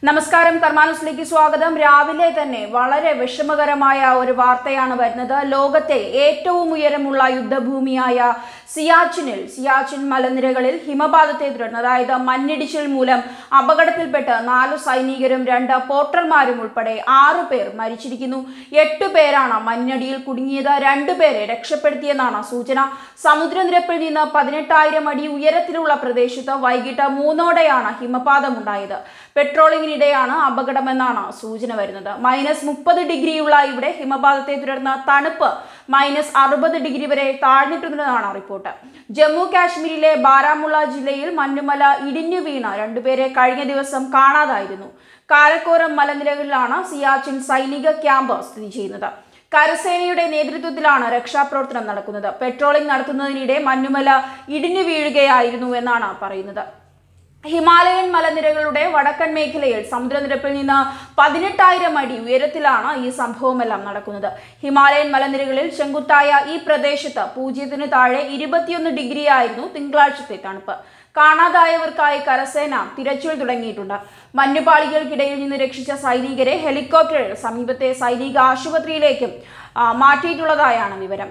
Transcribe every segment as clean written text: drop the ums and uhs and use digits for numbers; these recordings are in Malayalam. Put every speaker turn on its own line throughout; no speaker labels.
നമസ്കാരം കർമാനുസിലേക്ക് സ്വാഗതം. രാവിലെ തന്നെ വളരെ വിഷമകരമായ ഒരു വാർത്തയാണ് വരുന്നത്. ലോകത്തെ ഏറ്റവും ഉയരമുള്ള യുദ്ധഭൂമിയായ സിയാച്ചിൻ മലനിരകളിൽ ഹിമപാതത്തെ തുടർന്ന് അതായത് മണ്ണിടിച്ചിൽ മൂലം അപകടത്തിൽപ്പെട്ട് 4 സൈനികരും 2 പോർട്ടർമാരും ഉൾപ്പെടെ 6 പേർ മരിച്ചിരിക്കുന്നു. 8 പേരാണ് മഞ്ഞടിയിൽ കുടുങ്ങിയത്. 2 പേരെ രക്ഷപ്പെടുത്തിയെന്നാണ് സൂചന. സമുദ്രനിരപ്പിൽ നിന്ന് 18,000 അടി ഉയരത്തിലുള്ള പ്രദേശത്ത് വൈകിട്ട് 3ഓടെയാണ് ഹിമപാതമുണ്ടായത്. പെട്രോളിങ്ങിനിടെയാണ് അപകടമെന്നാണ് സൂചന വരുന്നത്. -30 ഡിഗ്രിയുള്ള ഇവിടെ ഹിമപാതത്തെ തുടർന്ന് തണുപ്പ് -60 ഡിഗ്രി വരെ താഴ്ന്നിട്ടുണ്ടെന്നാണ് റിപ്പോർട്ട്. ജമ്മു കാശ്മീരിലെ ബാരാമുള്ള ജില്ലയിൽ മഞ്ഞുമല ഇടിഞ്ഞു വീണ 2 പേരെ കഴിഞ്ഞ ദിവസം കാണാതായിരുന്നു. കാരക്കോറം മലനിരകളിലാണ് സിയാച്ചിൻ സൈനിക ക്യാമ്പ് സ്ഥിതി ചെയ്യുന്നത്. കരസേനയുടെ നേതൃത്വത്തിലാണ് രക്ഷാപ്രവർത്തനം നടക്കുന്നത്. പെട്രോളിംഗ് നടത്തുന്നതിനിടെ മഞ്ഞുമല ഇടിഞ്ഞു വീഴുകയായിരുന്നു എന്നാണ് പറയുന്നത്. ഹിമാലയൻ മലനിരകളുടെ വടക്കൻ മേഖലയിൽ സമുദ്രനിരപ്പിൽ നിന്ന് 18,000 അടി ഉയരത്തിലാണ് ഈ സംഭവമെല്ലാം നടക്കുന്നത്. ഹിമാലയൻ മലനിരകളിൽ ചെങ്കുത്തായ ഈ പ്രദേശത്ത് 0-ന് താഴെ 21 ഡിഗ്രിയായിരുന്നു തിങ്കളാഴ്ചത്തെ തണുപ്പ്. കാണാതായവർക്കായി കരസേന തിരച്ചിൽ തുടങ്ങിയിട്ടുണ്ട്. മഞ്ഞുപാളികൾക്കിടയിൽ നിന്ന് രക്ഷിച്ച സൈനികരെ ഹെലികോപ്റ്ററിൽ സമീപത്തെ സൈനിക ആശുപത്രിയിലേക്കും മാറ്റിയിട്ടുള്ളതായാണ് വിവരം.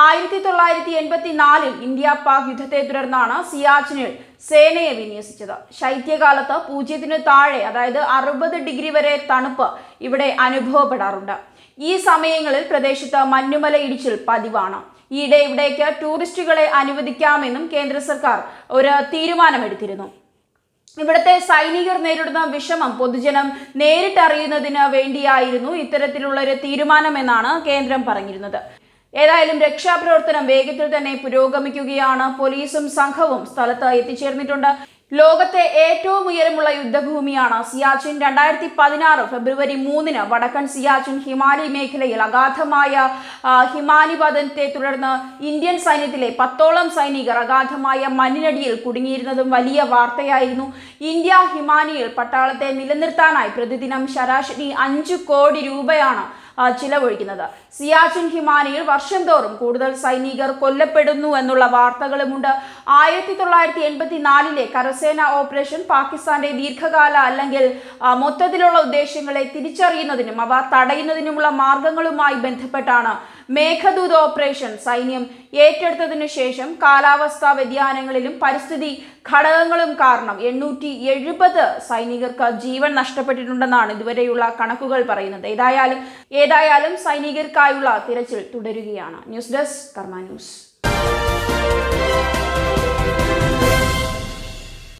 1984 ഇന്ത്യ പാക് യുദ്ധത്തെ തുടർന്നാണ് സിയാച്ചിനിൽ സേനയെ വിന്യസിച്ചത്. ശൈത്യകാലത്ത് 0-ന് താഴെ അതായത് 60 ഡിഗ്രി വരെ തണുപ്പ് ഇവിടെ അനുഭവപ്പെടാറുണ്ട്. ഈ സമയങ്ങളിൽ പ്രദേശത്ത് മഞ്ഞുമല ഇടിച്ചിൽ പതിവാണ്. ഈയിടെ ഇവിടേക്ക് ടൂറിസ്റ്റുകളെ അനുവദിക്കാമെന്നും കേന്ദ്ര സർക്കാർ ഒരു തീരുമാനമെടുത്തിരുന്നു. ഇവിടുത്തെ സൈനികർ നേരിടുന്ന വിഷമം പൊതുജനം നേരിട്ടറിയുന്നതിന് വേണ്ടിയായിരുന്നു ഇത്തരത്തിലുള്ള ഒരു തീരുമാനമെന്നാണ് കേന്ദ്രം പറഞ്ഞിരുന്നത്. ഏതായാലും രക്ഷാപ്രവർത്തനം വേഗത്തിൽ തന്നെ പുരോഗമിക്കുകയാണ്. പോലീസും സംഘവും സ്ഥലത്ത് എത്തിച്ചേർന്നിട്ടുണ്ട്. ലോകത്തെ ഏറ്റവും ഉയരമുള്ള യുദ്ധഭൂമിയാണ് സിയാച്ചിൻ. 2016 ഫെബ്രുവരി 3-ന് വടക്കൻ സിയാച്ചിൻ ഹിമാലയ മേഖലയിൽ അഗാധമായ ഹിമാനിപതനത്തെ തുടർന്ന് ഇന്ത്യൻ സൈന്യത്തിലെ 10ഓളം സൈനികർ അഗാധമായ മണ്ണിനടിയിൽ കുടുങ്ങിയിരുന്നതും വലിയ വാർത്തയായിരുന്നു. ഇന്ത്യ ഹിമാനിയിൽ പട്ടാളത്തെ നിലനിർത്താനായി പ്രതിദിനം ശരാശരി 5 കോടി രൂപയാണ് ചിലവഴിക്കുന്നത്. സിയാച്ചിൻ ഹിമാനിയിൽ വർഷം തോറും കൂടുതൽ സൈനികർ കൊല്ലപ്പെടുന്നു എന്നുള്ള വാർത്തകളുമുണ്ട്. 1984-ലെ കരസേന ഓപ്പറേഷൻ പാകിസ്ഥാന്റെ ദീർഘകാല അല്ലെങ്കിൽ മൊത്തത്തിലുള്ള ഉദ്ദേശങ്ങളെ തിരിച്ചറിയുന്നതിനും അവ തടയുന്നതിനുമുള്ള മാർഗങ്ങളുമായി ബന്ധപ്പെട്ടാണ് മേഘദൂത് ഓപ്പറേഷൻ സൈന്യം ഏറ്റെടുത്തതിനു ശേഷം കാലാവസ്ഥാ വ്യതിയാനങ്ങളിലും പരിസ്ഥിതി ഘടകങ്ങളും കാരണം 870 സൈനികർക്ക് ജീവൻ നഷ്ടപ്പെട്ടിട്ടുണ്ടെന്നാണ് ഇതുവരെയുള്ള കണക്കുകൾ പറയുന്നത്. ഏതായാലും സൈനികർക്കായുള്ള തിരച്ചിൽ തുടരുകയാണ്. News desk Karma news.